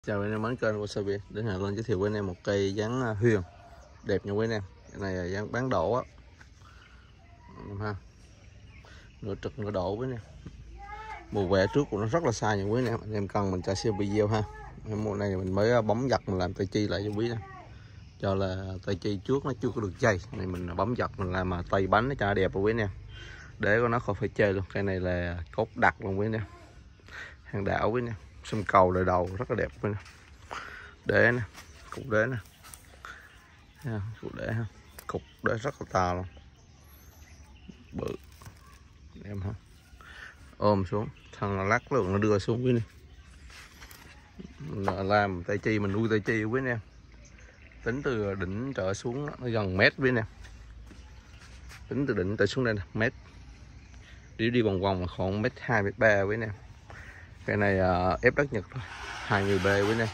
Chào anh em đến kênh Wasabi. Đến Hà lên giới thiệu với anh em một cây dáng huyền đẹp nha quý anh em. Cái này là dáng bán đổ á, ha, nửa trực nửa đổ với anh em. Mùa vẽ trước của nó rất là xa nha quý anh em cần mình cho xem video ha. Mùa này mình mới bấm giật mình làm tay chi lại cho quý nè, cho là tay chi trước nó chưa có được dày này mình bấm giật mình làm mà tay bánh nó cho đẹp quý anh em, để có nó khỏi phải chơi luôn. Cây này là cốt đặc luôn quý anh em, hàng đảo quý anh em, xung cầu đời đầu rất là đẹp quý anh em. Đế nè, cục đế nè, cục đế ha, cục đế rất là to luôn, bự em ha. Ôm xuống thằng lắc lượng nó đưa xuống quý nè, làm tay chi mình nuôi tay chi quý nè, tính từ đỉnh trở xuống nó gần mét quý nè, tính từ đỉnh trở xuống đây nè mét, đi vòng vòng khoảng mét 2 mét 3 quý nè. Cái này ép đất Nhật rồi, 2 người B quý nè,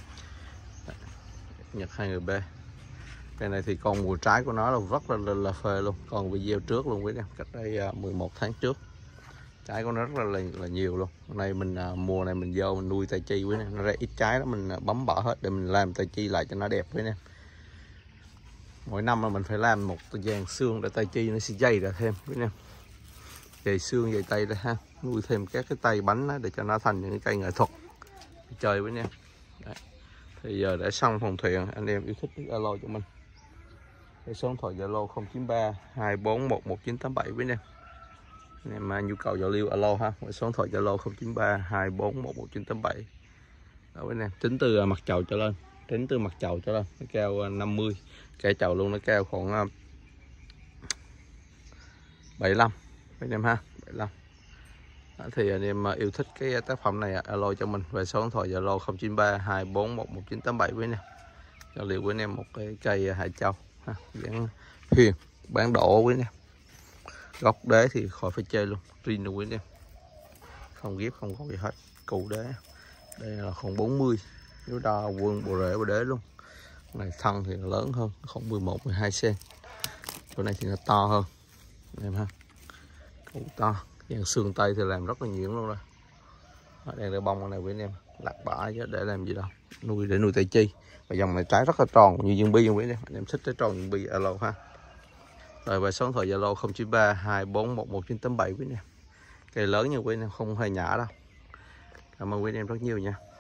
Nhật 2 người B. Cây này thì còn mùa trái của nó là rất là phê luôn, còn video trước luôn quý em, cách đây 11 tháng trước trái của nó rất là nhiều luôn. Hôm nay mình mùa này mình vô mình nuôi tay chi quý em, nó ra ít trái đó mình bấm bỏ hết để mình làm tay chi lại cho nó đẹp quý em. Mỗi năm là mình phải làm một dàn xương để tay chi nó sẽ dày ra thêm quý em, dày xương dày tay đây ha, nuôi thêm các cái tay bánh đó để cho nó thành những cây nghệ thuật chơi quý em. Đấy. Thì giờ để xong phòng thuyền, anh em yêu thích alo cho mình. Cái số điện thoại Zalo 093 241 1987 với anh em nhu cầu giao lưu alo ha. Cái số điện thoại Zalo 093 241 1987. Đó với anh em, tính từ mặt chậu trở lên, tính từ mặt chậu trở lên nó cao 50, cây chậu luôn nó cao khoảng 75 với anh em ha, 75. Đó, thì anh em yêu thích cái tác phẩm này alo cho mình về số điện thoại Zalo 093 241 1987 với anh em. Giao lưu với anh em một cái cây hải châu ha, dáng huyền bán đổ quý anh em. Góc đế thì khỏi phải chơi luôn, riêng luôn quý anh em, không ghép không có gì hết. Cụ đế đây là khoảng 40, nếu đo quân bộ rễ bộ đế luôn. Này thân thì lớn hơn, khoảng 11 12 cm. Chỗ này thì nó to hơn anh em ha, cụ to, dàn xương tay thì làm rất là nhuyễn luôn rồi. Đây là bông này quý anh em, lặt bả chứ để làm gì đâu, nuôi để nuôi tay chi. Và dòng này trái rất là tròn như dương bi quý anh em thích trái tròn dương bi alo ha. Rồi về số điện thoại Zalo 093 241 1987 quý anh em. Cây lớn như quý anh em, không hề nhỏ đâu. Cảm ơn quý anh em rất nhiều nha.